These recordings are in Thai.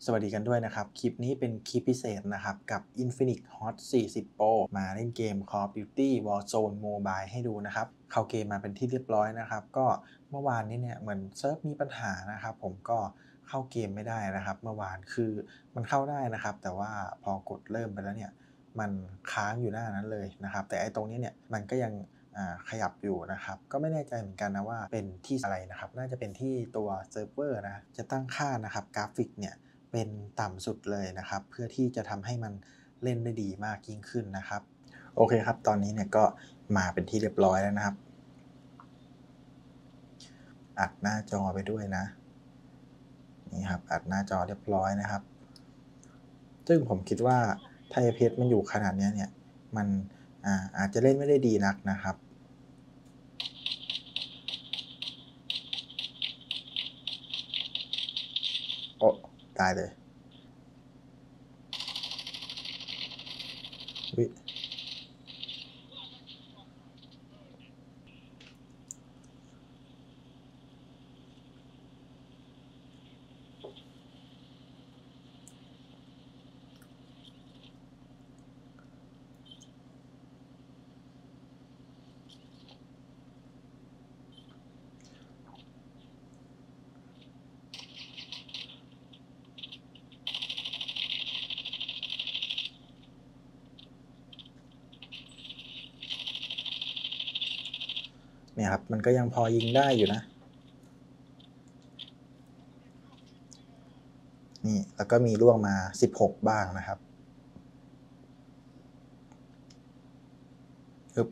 สวัสดีกันด้วยนะครับคลิปนี้เป็นคลิปพิเศษนะครับกับ Infinix Hot 40 Pro มาเล่นเกม Call of Duty Warzone Mobile ให้ดูนะครับเข้าเกมมาเป็นที่เรียบร้อยนะครับก็เมื่อวานนี้เนี่ยเหมือนเซิร์ฟมีปัญหานะครับผมก็เข้าเกมไม่ได้นะครับเมื่อวานคือมันเข้าได้นะครับแต่ว่าพอกดเริ่มไปแล้วเนี่ยมันค้างอยู่หน้านั้นเลยนะครับแต่ไอ้ตรงนี้เนี่ยมันก็ยังขยับอยู่นะครับก็ไม่แน่ใจเหมือนกันนะว่าเป็นที่อะไรนะครับน่าจะเป็นที่ตัวเซิร์ฟเวอร์นะจะตั้งค่านะครับกราฟิกเนี่ยเป็นต่ำสุดเลยนะครับเพื่อที่จะทำให้มันเล่นได้ดีมากยิ่งขึ้นนะครับโอเคครับตอนนี้เนี่ยก็มาเป็นที่เรียบร้อยแล้วนะครับอัดหน้าจอไปด้วยนะนี่ครับอัดหน้าจอเรียบร้อยนะครับซึ่งผมคิดว่าถ้า FPS มันอยู่ขนาดนี้เนี่ยมันอาจจะเล่นไม่ได้ดีนักนะครับโอ้ตายเลยวิเนี่ยครับมันก็ยังพอยิงได้อยู่นะนี่แล้วก็มีล่วงมา16บ้างนะครับอึบ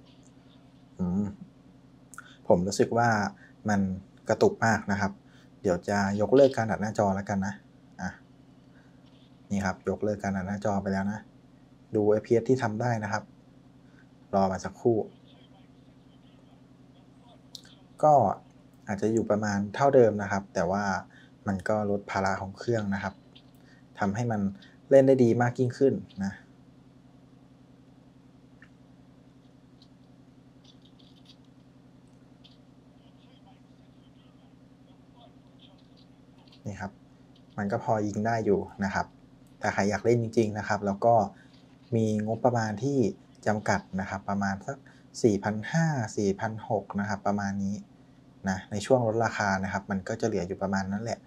ผมรู้สึกว่ามันกระตุกมากนะครับเดี๋ยวจะยกเลิกการอัดหน้าจอแล้วกันนะอ่ะนี่ครับยกเลิกการอัดหน้าจอไปแล้วนะดู FPS ที่ทำได้นะครับรอมาสักครู่ก็อาจจะอยู่ประมาณเท่าเดิมนะครับแต่ว่ามันก็ลดภาระของเครื่องนะครับทำให้มันเล่นได้ดีมากยิ่งขึ้นนะนี่ครับมันก็พอยิงได้อยู่นะครับแต่ใครอยากเล่นจริงๆนะครับแล้วก็มีงบประมาณที่จำกัดนะครับประมาณสัก4,500 4,600นะครับประมาณนี้นะในช่วงลดราคานะครับมันก็จะเหลืออยู่ประมาณนั้นแหละ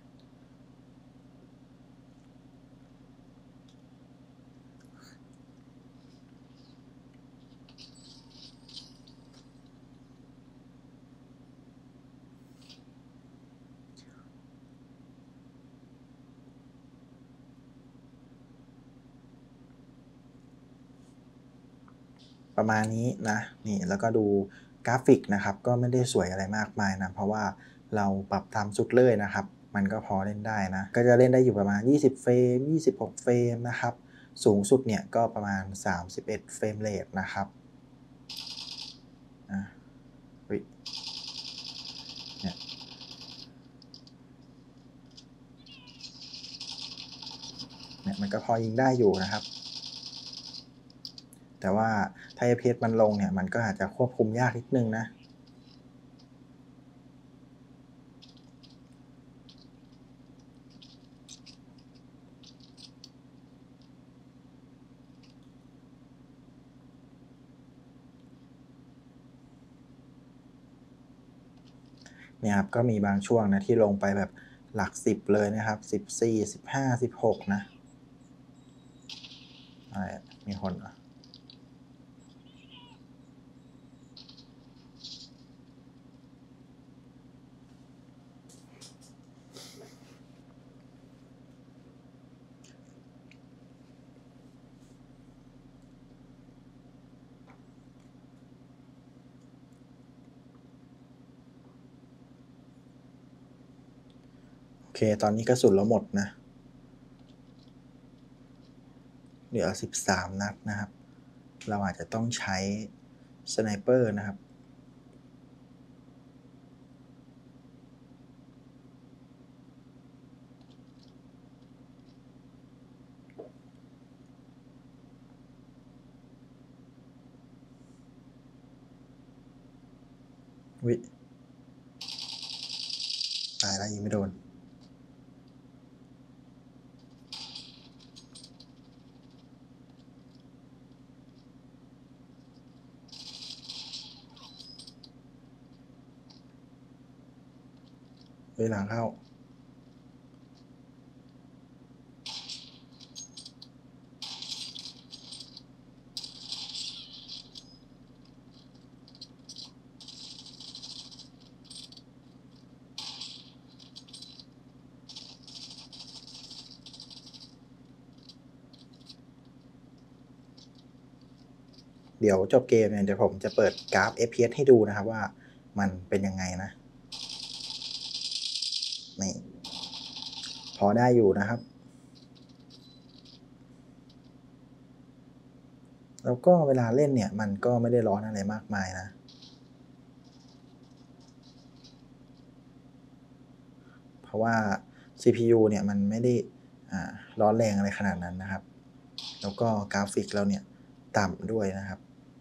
ประมาณนี้นะนี่แล้วก็ดูกราฟิกนะครับก็ไม่ได้สวยอะไรมากมายนะเพราะว่าเราปรับตามสุดเลยนะครับมันก็พอเล่นได้นะก็จะเล่นได้อยู่ประมาณ20เฟรม26เฟรมนะครับสูงสุดเนี่ยก็ประมาณ31เฟรมเรทนะครับอ่ะอุ๊ยเนี่ยเนี่ยมันก็พอยิงได้อยู่นะครับแต่ว่าถ้า FPS มันลงเนี่ยมันก็อาจจะควบคุมยากนิดนึงนะ เนี่ยครับก็มีบางช่วงนะที่ลงไปแบบหลัก10เลยนะครับ14 15 16นะอะไรมีคนเหรอโอเคตอนนี้กระสุนเราหมดนะเหลือ13นัดนะครับเราอาจจะต้องใช้สไนเปอร์นะครับวิตายแล้วยิงไม่โดนหลังเข้าเดี๋ยวจบเกมเนี่ยเดี๋ยวผมจะเปิดกราฟ FPS ให้ดูนะครับว่ามันเป็นยังไงนะนี่พอได้อยู่นะครับแล้วก็เวลาเล่นเนี่ยมันก็ไม่ได้ร้อนอะไรมากมายนะเพราะว่า CPU เนี่ยมันไม่ได้ร้อนแรงอะไรขนาดนั้นนะครับแล้วก็กราฟิกเราเนี่ยต่ำด้วยนะครับ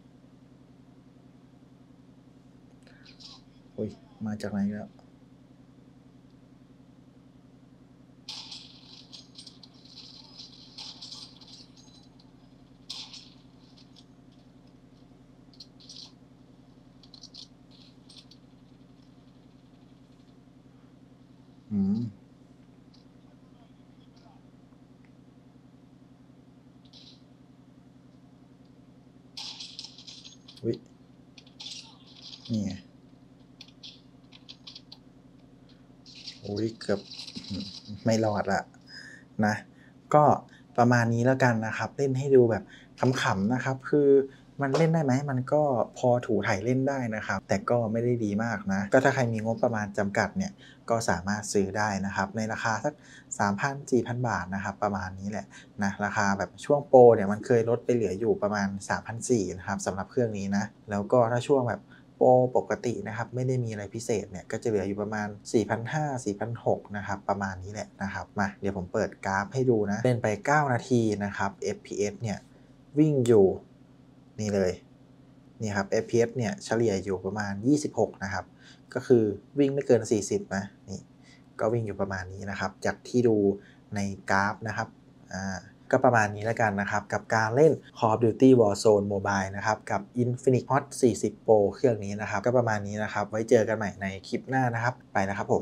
อุ๊ยมาจากไหนอีกแล้วอืมอุ๊ยนี่ไงอุ๊ยเกือบไม่รอดแล้วนะก็ประมาณนี้แล้วกันนะครับเล่นให้ดูแบบขำๆนะครับคือมันเล่นได้ไหมมันก็พอถูไถเล่นได้นะครับแต่ก็ไม่ได้ดีมากนะก็ถ้าใครมีงบประมาณจำกัดเนี่ยก็สามารถซื้อได้นะครับในราคาสัก 3,000-4,000 บาทนะครับประมาณนี้แหละนะราคาแบบช่วงโปรเนี่ยมันเคยลดไปเหลืออยู่ประมาณ 3,400 นะครับสำหรับเครื่องนี้นะแล้วก็ถ้าช่วงแบบโปรปกตินะครับไม่ได้มีอะไรพิเศษเนี่ยก็จะเหลืออยู่ประมาณ 4,500 4,600นะครับประมาณนี้แหละนะครับมาเดี๋ยวผมเปิดกราฟให้ดูนะเล่นไป9นาทีนะครับ FPS เนี่ยวิ่งอยู่นี่เลยนี่ครับ FPS เนี่ยเฉลี่ยอยู่ประมาณ26นะครับก็คือวิ่งไม่เกิน40นะนี่ก็วิ่งอยู่ประมาณนี้นะครับจากที่ดูในกราฟนะครับอ่าก็ประมาณนี้แล้วกันนะครับกับการเล่น Call of Duty Warzone Mobile นะครับกับ Infinix Hot 40 Pro เครื่องนี้นะครับก็ประมาณนี้นะครับไว้เจอกันใหม่ในคลิปหน้านะครับไปแล้วครับผม